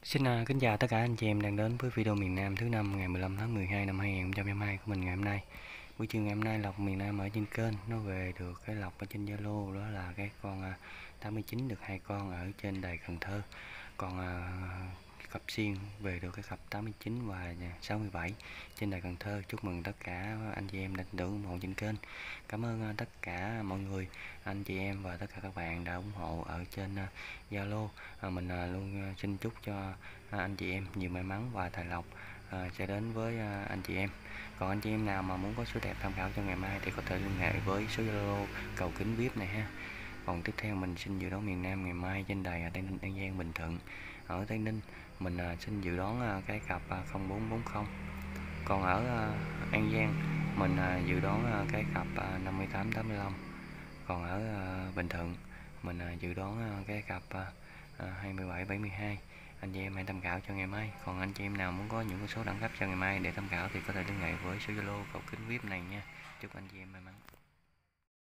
Kính chào tất cả anh chị em đang đến với video miền Nam thứ năm ngày 15 tháng 12 năm 2022 của mình ngày hôm nay. Buổi trưa ngày hôm nay lọc miền Nam ở trên kênh nó về được cái lọc ở trên Zalo, đó là cái con 89 được 2 con ở trên đài Cần Thơ. Còn cặp xiên về được cái cặp 89 và 67 trên đài Cần Thơ. Chúc mừng tất cả anh chị em đã tin tưởng ủng hộ trên kênh. Cảm ơn tất cả mọi người, anh chị em và tất cả các bạn đã ủng hộ ở trên Zalo. Mình luôn xin chúc cho anh chị em nhiều may mắn và tài lộc sẽ đến với anh chị em. Còn anh chị em nào mà muốn có số đẹp tham khảo cho ngày mai thì có thể liên hệ với số Zalo cầu kính VIP này ha. Còn tiếp theo mình xin dự đoán miền Nam ngày mai trên đài Tây Ninh, An Giang, Bình Thuận. Ở Tây Ninh mình xin dự đoán cái cặp 0440. Còn ở An Giang mình dự đoán cái cặp 5885. Còn ở Bình Thuận mình dự đoán cái cặp 2772. Anh chị em hãy tham khảo cho ngày mai. Còn anh chị em nào muốn có những số đẳng cấp cho ngày mai để tham khảo thì có thể liên hệ với số Zalo cầu kính VIP này nha. Chúc anh chị em may mắn.